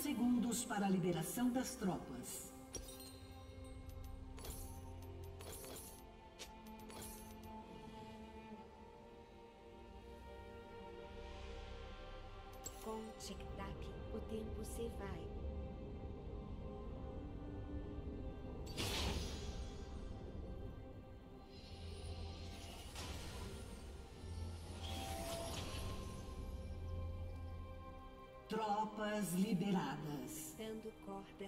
segundos para a liberação das tropas. Com tic-tac, o tempo se vai. Tropas liberadas. Dando corda.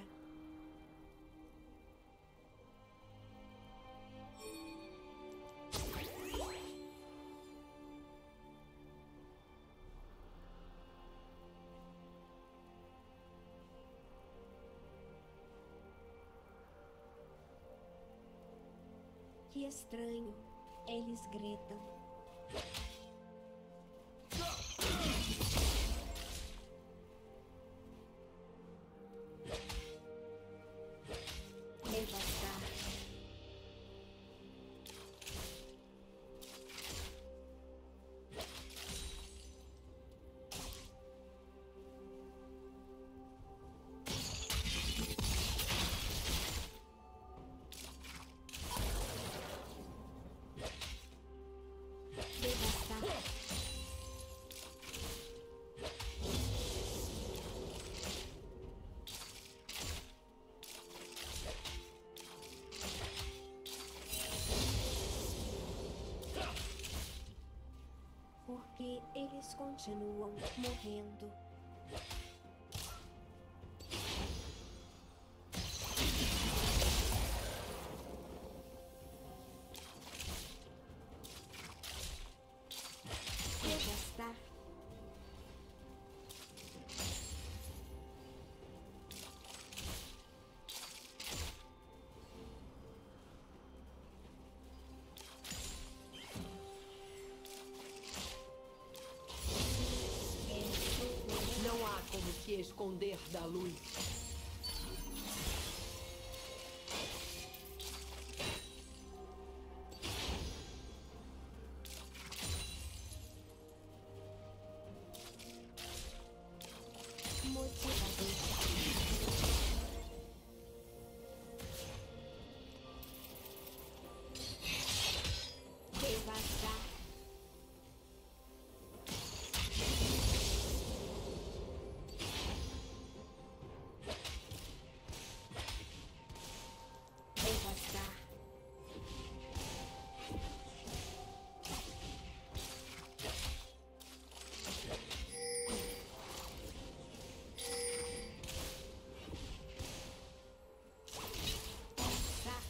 Que estranho. Eles gritam. Devastar. Devastar. Porque eles continuam morrendo. Devastar. Não há como se esconder da luz. Devastar. Devastar. Passar.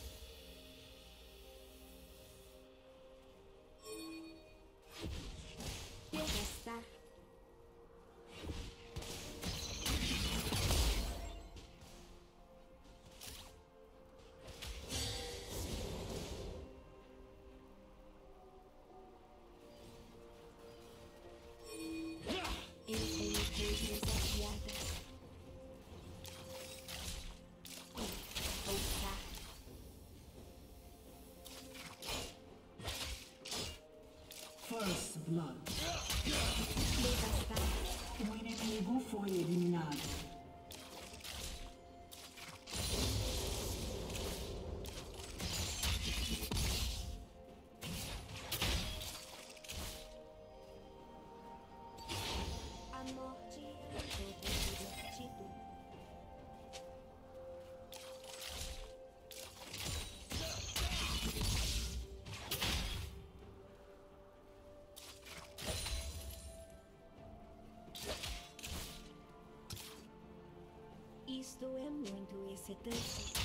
Devastar. Eu tenho coisas afiadas. Voltar. First Blood. Devastar. O inimigo foi eliminado. A morte é um jogo divertido. Isto é muito excitante.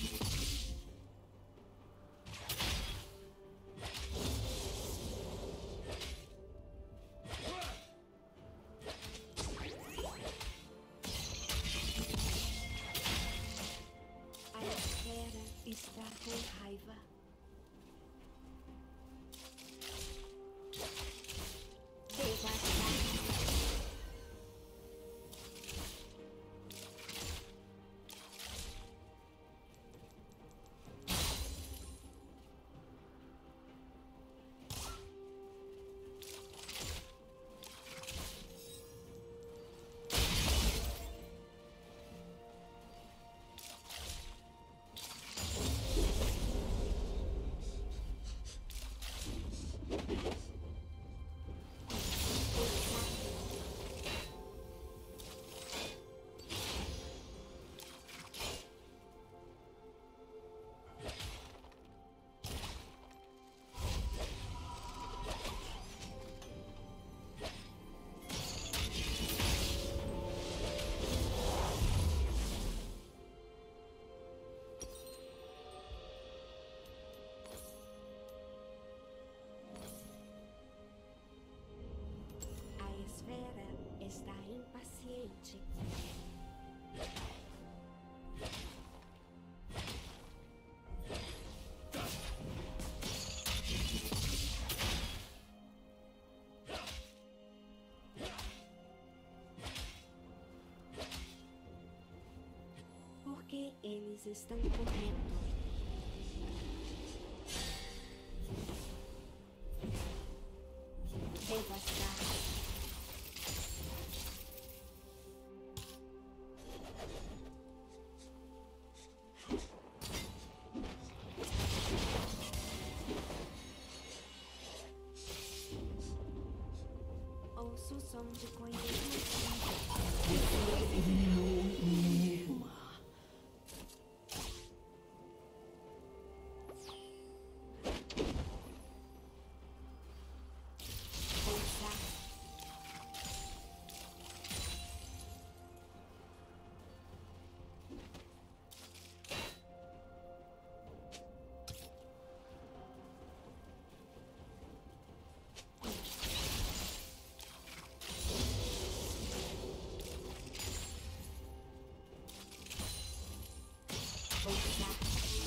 A esfera está com raiva. Devastar. diferente. Porque eles estão correndo. Devastar. Ouço o som de coisas Eliminou um inimigo. Pousar. Pousar.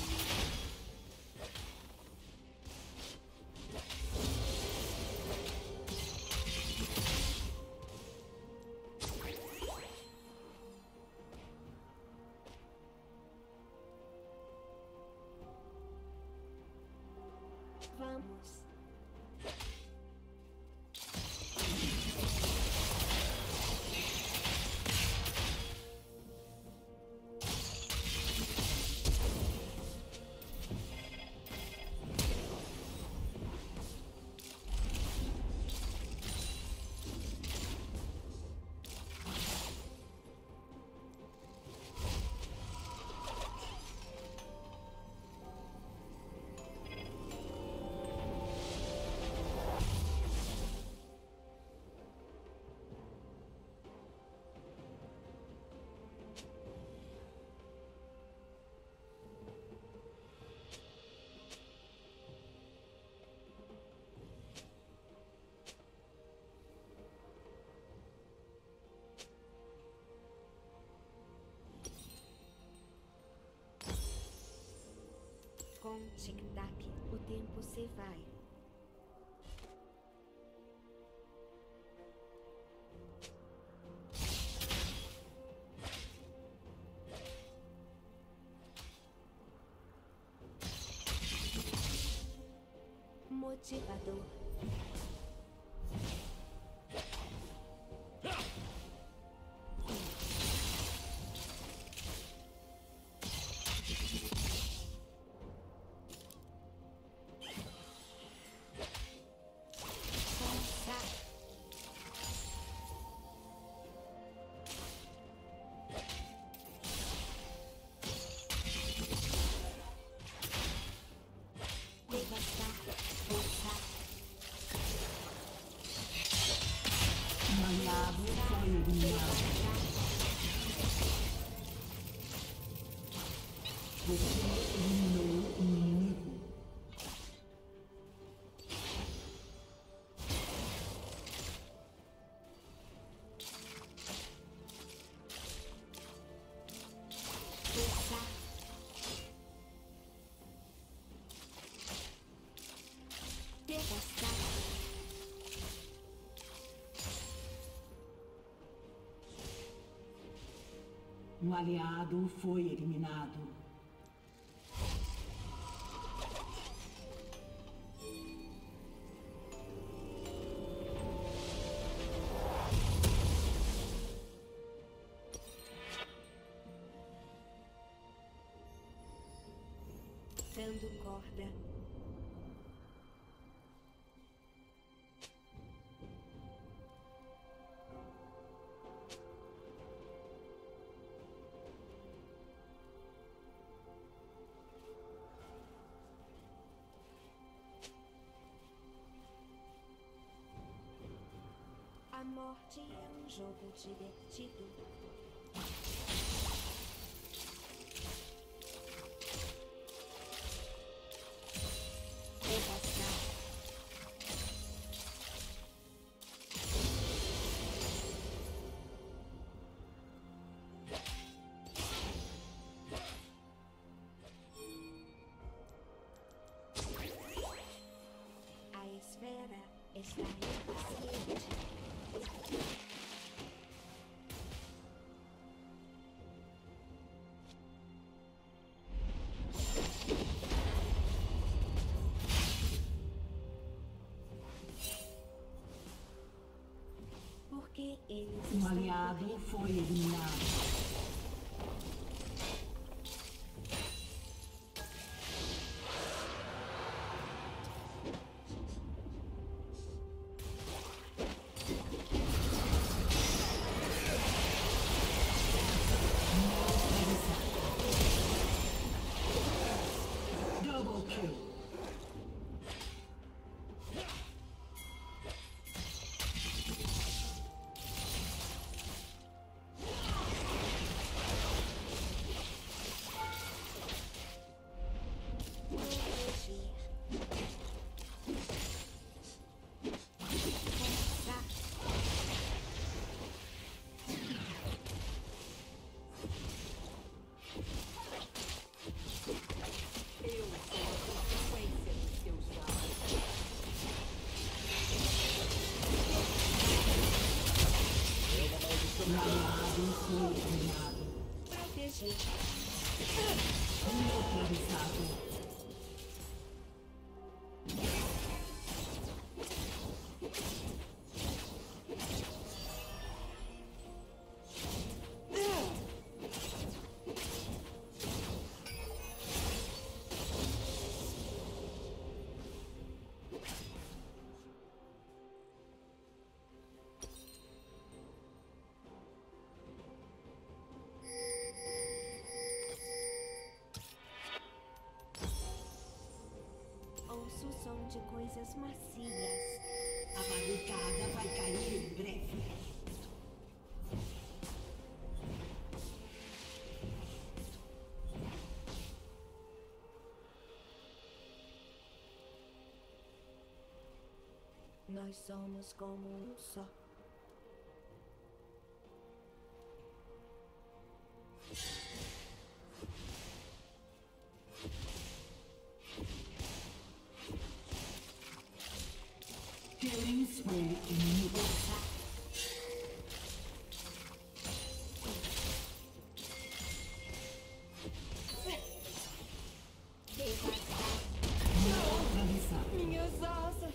Vamos. Com tic-tac, o tempo se vai. Motivador. Pousar. Devastar. Pousar. Um aliado foi eliminado. Você eliminou um inimigo. Pousar. Devastar. Um aliado foi eliminado. Dando corda. A morte é um jogo divertido. Devastar. Um aliado foi eliminado. Double kill. Eu sou a consequência dos seus atos. Um aliado foi eliminado. Proteger. Neutralizado. Ouço o som de coisas macias. A barricada vai cair em breve. Nós somos como um só. Killing spree inimigo. Neutralizado. Minhas asas.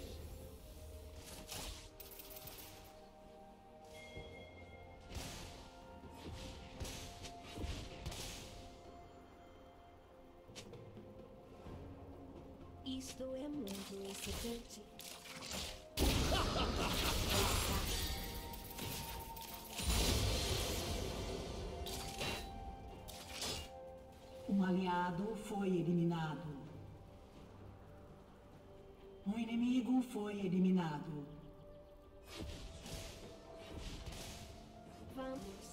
Isto é muito excitante. Um aliado foi eliminado. Um inimigo foi eliminado. Vamos.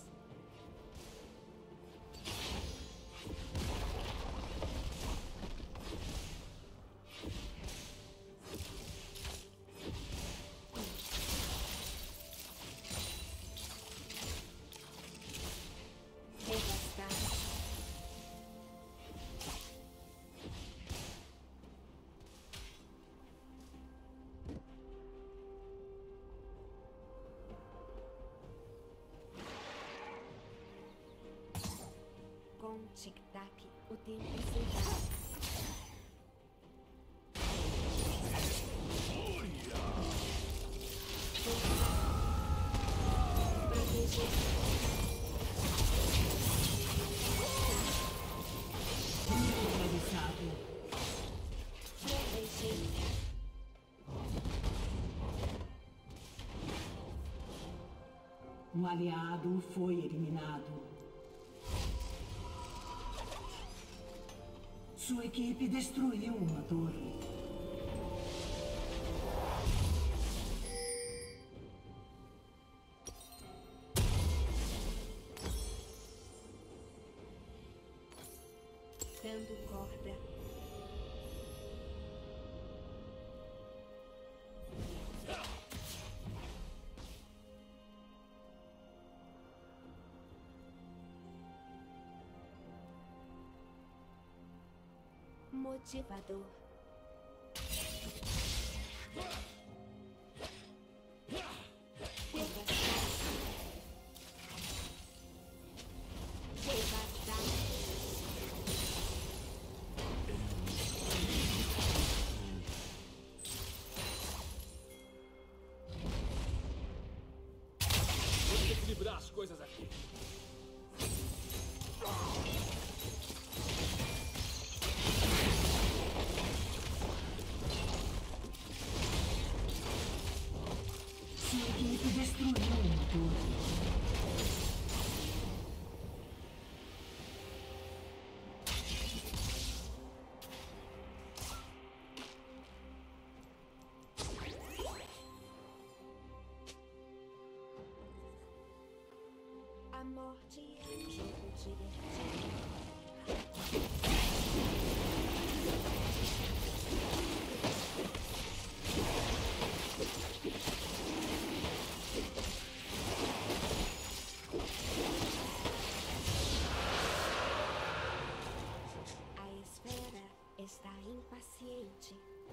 Devastar. Com tic-tac, o tempo se vai. Proteger. Neutralizado. Proteger. Um aliado foi eliminado. Sua equipe destruiu uma torre. Dando corda. Motivador. Devastar. equilibrar as coisas aqui. Sua equipe destruiu uma torre. A morte é um jogo divertido. A esfera está impaciente.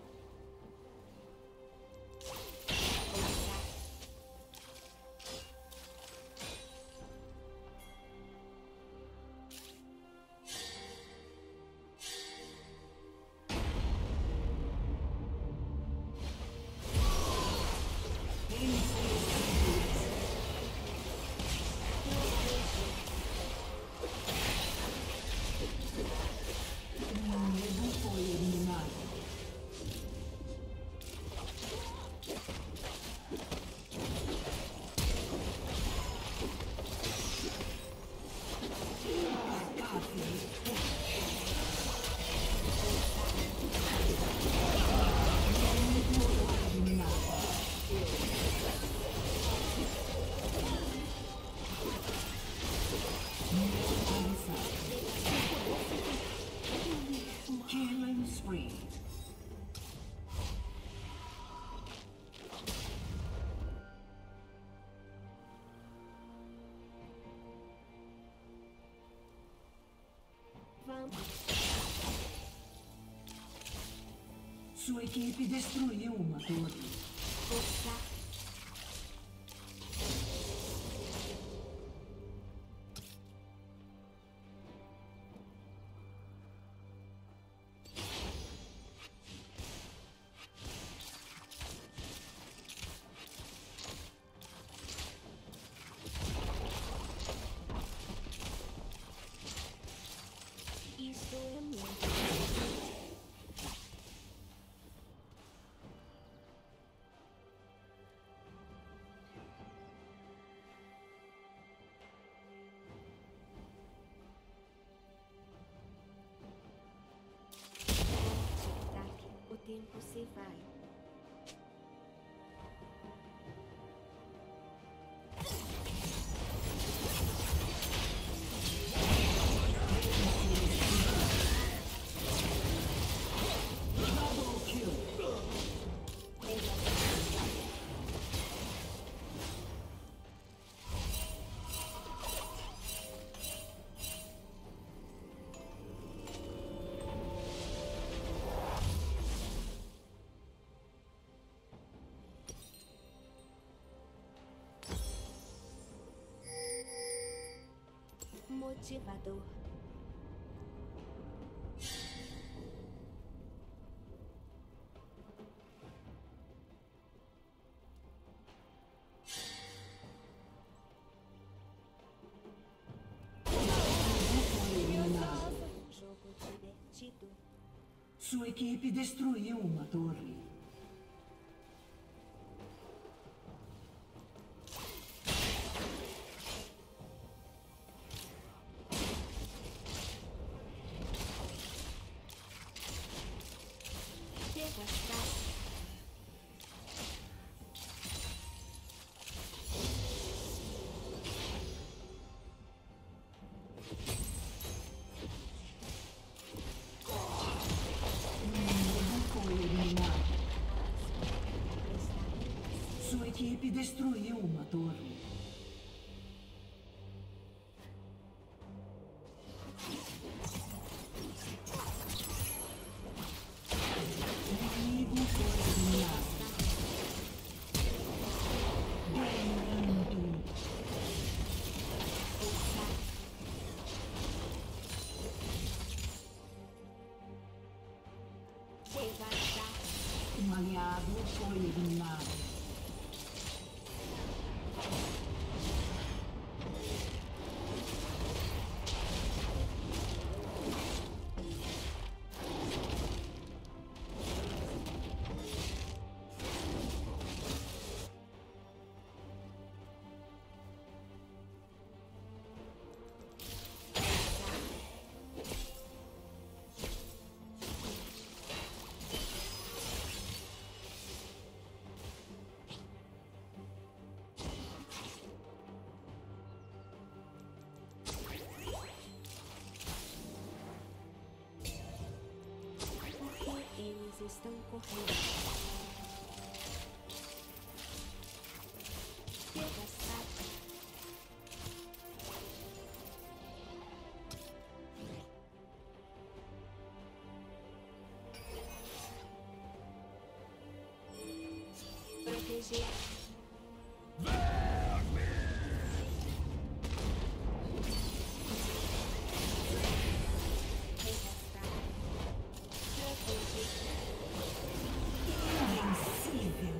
Killing spree. Vamos. Sua equipe destruiu uma torre. Força. Isso é muito. Tic-tac, o tempo se vai. Motivador. Jogo divertido. Sua equipe destruiu uma torre. Devastar. Foi eliminado. Está Sua equipe destruiu uma torre. Inimigo foi eliminado. Dominando. devastar. Um aliado foi eliminado. Socorrer. Devastada. Proteger. Invencível.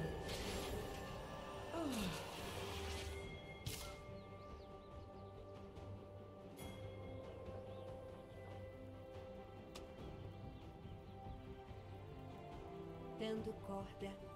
Dando corda.